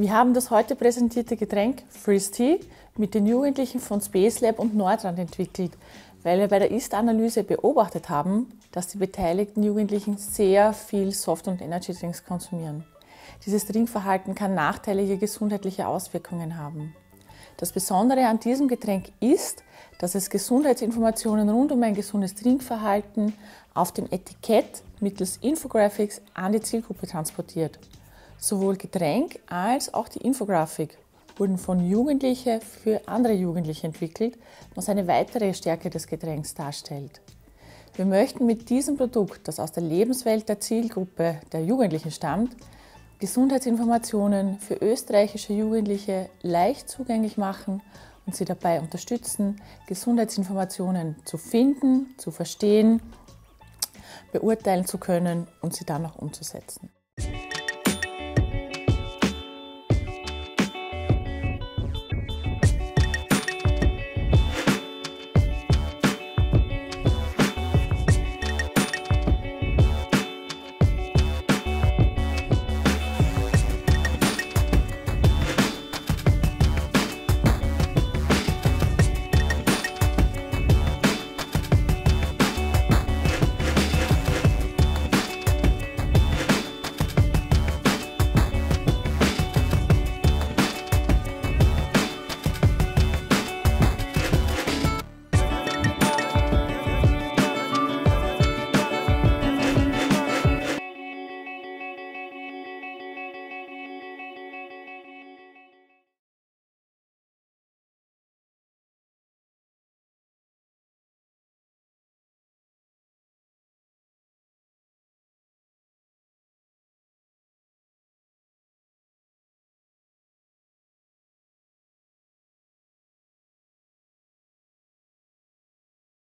Wir haben das heute präsentierte Getränk Frizz Tea mit den Jugendlichen von Space Lab und Nordrand entwickelt, weil wir bei der Ist-Analyse beobachtet haben, dass die beteiligten Jugendlichen sehr viel Soft- und Energy-Drinks konsumieren. Dieses Trinkverhalten kann nachteilige gesundheitliche Auswirkungen haben. Das Besondere an diesem Getränk ist, dass es Gesundheitsinformationen rund um ein gesundes Trinkverhalten auf dem Etikett mittels Infographics an die Zielgruppe transportiert. Sowohl Getränk als auch die Infografik wurden von Jugendlichen für andere Jugendliche entwickelt, was eine weitere Stärke des Getränks darstellt. Wir möchten mit diesem Produkt, das aus der Lebenswelt der Zielgruppe der Jugendlichen stammt, Gesundheitsinformationen für österreichische Jugendliche leicht zugänglich machen und sie dabei unterstützen, Gesundheitsinformationen zu finden, zu verstehen, beurteilen zu können und sie dann auch umzusetzen.